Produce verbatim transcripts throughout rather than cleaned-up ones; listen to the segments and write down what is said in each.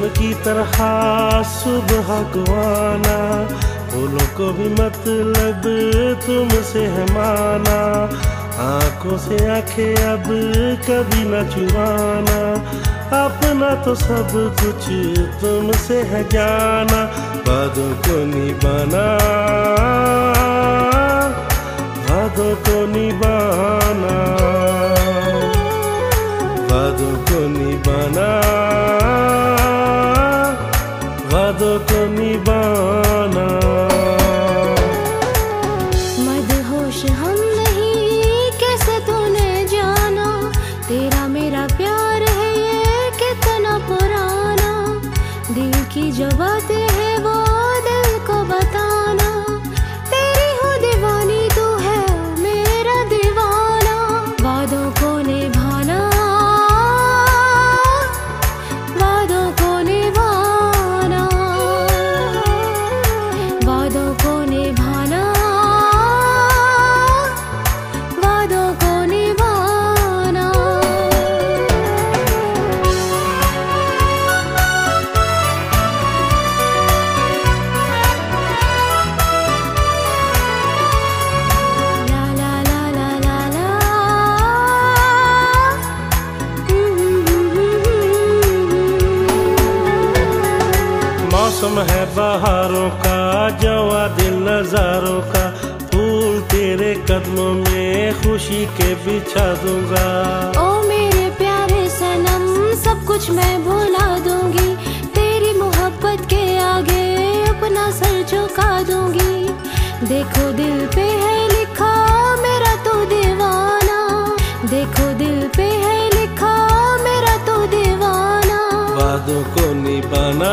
शबनम की तरह सुबह को आना, फूलों को भी मतलब तुमसे है माना। आंखों से आंखें अब कभी न चुराना, अपना तो सब कुछ तुमसे है जाना। वादों को निभाना, वादों को निभाना, वादों को निभाना, वादों को निभाना। मदहोश हम नहीं कैसे तूने जाना, तेरा मेरा प्यार है ये कितना पुराना। दिल की जो बातें है वो दिल को बताना, तेरी हूँ दीवानी तू है मेरा दीवाना। वादों को निभाना, वादों को निभाना, वादों को निभाना, वादों को निभाना। ला ला ला ला ला ला, मौसम है बहारों का, जवा दिल नजारों का। फूल तेरे कदमों में खुशी के बिछा दूंगा। ओ मेरे प्यारे सनम, सब कुछ मैं भुला दूंगी, तेरी मोहब्बत के आगे अपना सर झुका दूंगी। देखो दिल पे है लिखा मेरा तो दीवाना, देखो दिल पे है लिखा मेरा तो दीवाना। वादों को निभाना,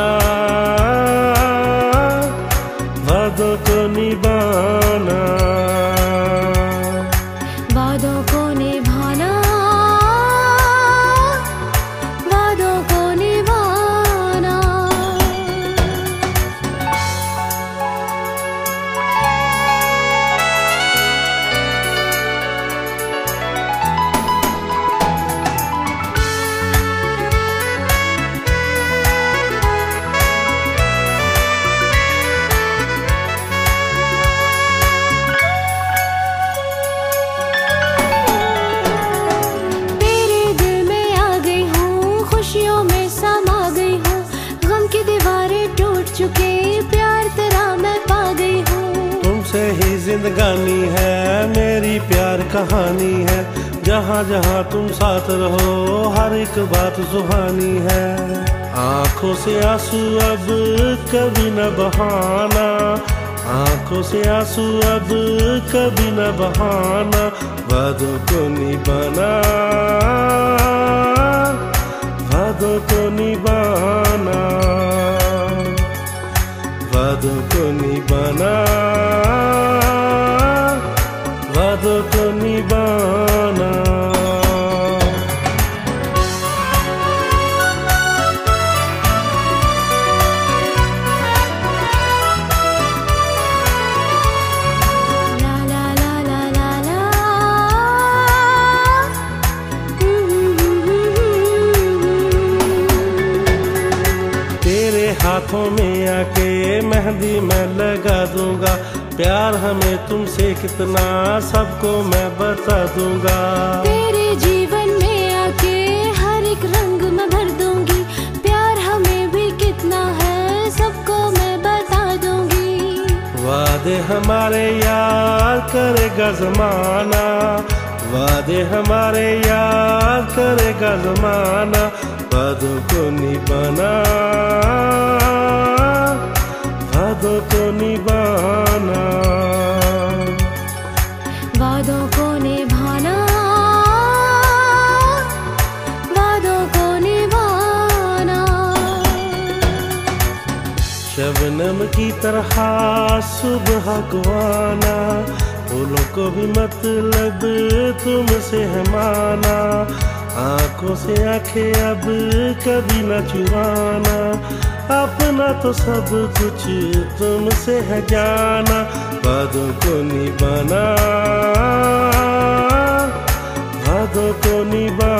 वादों को निभाना, वादों को निभाना, वादों को निभाना। तेरे दिल में आ गई हूँ, खुशियों में समा गई हूँ। गम की दीवारें टूट चुके, प्यार तेरा मैं पा गई हूँ। तुमसे ही जिंदगानी है, मेरी प्यार कहानी है। जहाँ जहाँ तुम साथ रहो हर एक बात सुहानी है। आंखों से आंसू अब कभी न बहाना, आंखों से आंसू अब कभी न बहाना। वादों को निभाना, वादों को निभाना, वादों को निभाना, वादों को निभाना। ला ला ला ला ला ला, तेरे हाथों में आके मेहंदी मैं लगा दूंगा। प्यार हमें तुमसे कितना सबको मैं बता दूंगा। तेरे जीवन में आके हर एक रंग मैं भर दूंगी, प्यार हमें भी कितना है सबको मैं बता दूंगी। वादे हमारे यार करेगा जमाना, वादे हमारे यार करेगा जमाना। वादों को निभाना, वादों को निभाना, वादों को निभाना, वादों को निभाना। शबनम की तरह सुबह को आना, फूलों को भी मतलब तुमसे है माना। आंखों से आंखें अब कभी न चुराना, अपना तो सब कुछ तुमसे है जाना। वादों को निभाना, वादों को निभाना।